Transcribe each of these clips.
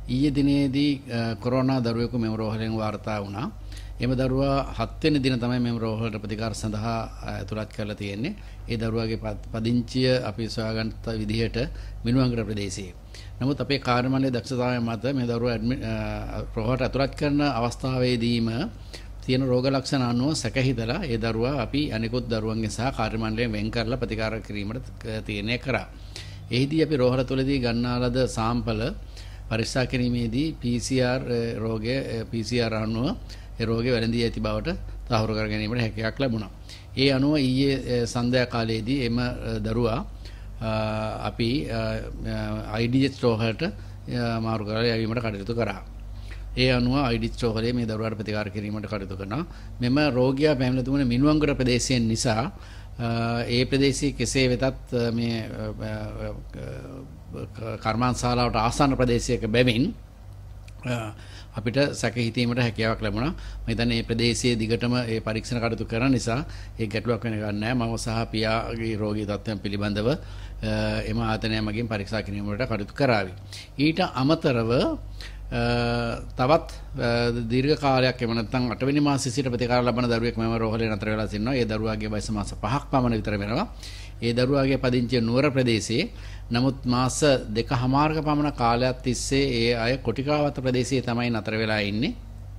ඊයේ දිනේදී කොරෝනා දරුවෙකු මෙම රෝහලෙන් වාර්තා වුණා. එම දරුවා 7 වෙනි දින තමයි මෙම රෝහලට ප්‍රතිකාර සඳහා ඇතුළත් කරලා තියෙන්නේ. ඒ දරුවාගේ පදිංචිය අපි සොයාගත්ත විදිහට මිනුවන්ගල ප්‍රදේශයේ. නමුත් අපේ කාර්ය මණ්ඩලයේ දක්ෂතාවය මත මේ දරුවා රෝහලට ඇතුළත් කරන අවස්ථාවේදීම තියෙන රෝග ලක්ෂණ අනුව සැකහිතලා ඒ දරුවා අපි අනිකුත් දරුවන්ගෙන් සහ කාර්ය මණ්ඩලයෙන් වෙන් කරලා ප්‍රතිකාර කිරීමට තීරණය කරා. එහිදී අපි රෝහල තුලදී ගන්නා ලද සාම්පල පරීක්ෂා කිරීමේදී PCR අනුව ඒ රෝගේ වැළඳී ඇති බවට තහවුරු කර ගැනීමට හැකියාවක් ලැබුණා. ඒ අනුව ඊයේ සන්ධ්‍යා කාලයේදී එම දරුවා අපි IDH රෝහලට මාරු කරලා යැවීමට කටයුතු කරා. ඒ අනුව IDH රෝහලේ මේ දරුවාට ප්‍රතිකාර කිරීමට කටයුතු කරනවා. මෙම රෝගියා පැමිණ තිබුණ මිනුවන්ගල ප්‍රදේශයෙන් නිසා ඒ ප්‍රදේශයේ කෙසේ වෙතත් මේ කර්මාන්තශාලාවට ආසන්න ප්‍රදේශයක බැවින් අපිට සැක හිතීමට හැකියාවක් ලැබුණා. මම හිතන්නේ මේ ප්‍රදේශයේ දිගටම ඒ පරීක්ෂණ කටයුතු කරන නිසා ඒ ගැටලුවක් වෙන ගන්න නැහැ. මම සහ පියාගේ රෝගී තත්ත්වයන් පිළිබඳව එම ආතනය මගින් පරීක්ෂා කිරීමට කටයුතු කරાવી. ඊට අමතරව තවත් දීර්ඝ කාලයක් එම නැත්නම් 8 වෙනි මාසයේ සිට ප්‍රතිකාර ලබන දරුවෙක් මෙම රෝහලේ නතර වෙලා සිටිනවා. ඒ දරුවාගේ වයස මාස 5ක් පමණ විතර වෙනවා. ඒ දරුවාගේ පදිංචිය නුවර ප්‍රදේශයේ. නමුත් මාස 2කමාරක පමණ කාලයක් තිස්සේ ඒ අය කොටිකාවත ප්‍රදේශයේ තමයි නතර වෙලා ඉන්නේ.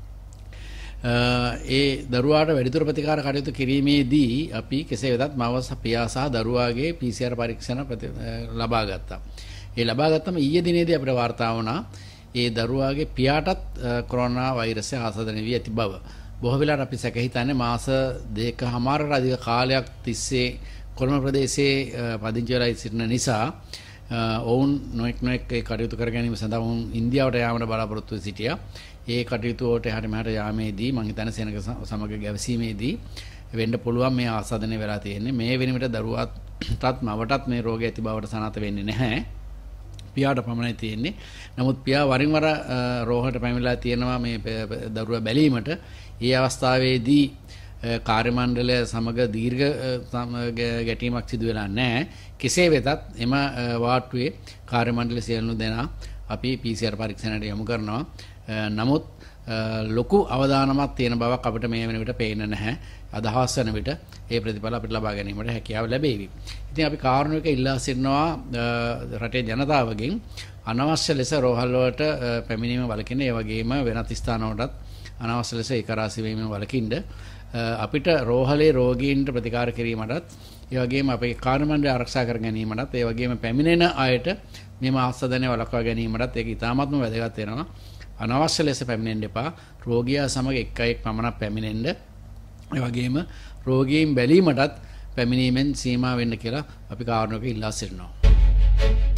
ඒ දරුවාට වැඩිදුර ප්‍රතිකාර කටයුතු කිරීමේදී අපි කෙසේ වෙතත් මව පියා සහ දරුවාගේ PCR පරීක්ෂණ ලබා ගත්තා. ඒ ලබා ගත්තම ඊයේ දිනේදී අපිට වාර්තා වුණා ඒ දරුවාගේ පියාටත් කොරෝනා වෛරසය ආසාදනය වී ඇති බව. බොහෝ වෙලාවට අපි සැක හිතන්නේ මාස 2කමාරකට අධික කාලයක් තිස්සේ කොළඹ ප්‍රදේශයේ පදිංචි වෙලා සිටින නිසා ඔවුන් නොඑක් කටයුතු කර ගැනීම සඳහා ඔවුන් ඉන්දියාවට යාමට බලාපොරොත්තු වෙ සිටියා. ඒ කටයුතු වලට එහාට මෙහාට යාමේදී මම හිතන්නේ සෙනඟ සමග ගැවසීමේදී වෙන්න පුළුවන් මේ ආසාදනය වෙලා තියෙන්නේ. මේ වෙන විට දරුවාටත් මවටත් මේ රෝගය ඇති බවට සනාථ වෙන්නේ නැහැ. පියාට පමණයි තියෙන්නේ. නමුත් පියා වරින් වර රෝහලට පැමිණලා තියෙනවා මේ දරුවා බැලීමට. ඒ අවස්ථාවේදී කාර්ය මණ්ඩලය සමග දීර්ඝ ගැටීමක් සිදු වෙලා නැහැ. කෙසේ වෙතත් එම වාට්ටුවේ කාර්ය මණ්ඩල සියලු දෙනා අපි PCR පරීක්ෂණයට යොමු කරනවා. නමුත් ලොකු අවදානමක් තියෙන බවක් අපිට මේ වෙන විට පේන්නේ නැහැ. අදහස් වෙන විට ඒ ප්‍රතිඵල අපිට ලබා ගැනීමට හැකියාව ලැබේවි. ඉතින් අපි කාරුණික ඉල්ලා සිටිනවා රටේ ජනතාවගෙන් අනවශ්‍ය ලෙස රෝහල් වලට පැමිණීම වළකින්න, ඒ වගේම වෙනත් ස්ථානවලටත් අනවශ්‍ය ලෙස ඒකරාශී වීම වළකින්න අපිට රෝහලේ රෝගීන්ට ප්‍රතිකාර කිරීමටත්, ඒ වගේම අපේ කාර්ය මණ්ඩලය ආරක්ෂා කර ගැනීමටත්, ඒ වගේම පැමිණෙන අයට මෙම ආසාදනය වළක්වා ගැනීමටත් ඒක ඉතාමත්ම වැදගත් වෙනවා. අනවශ්‍ය ලෙස පැමිණෙන්න එපා. රෝගියා සමග එක් පමණක් පැමිණෙන්න. ඒ වගේම රෝගීන් බැලීමටත් පැමිණීමෙන් සීමා වෙන්න කියලා අපි කාරුණිකව ඉල්ලා සිටිනවා.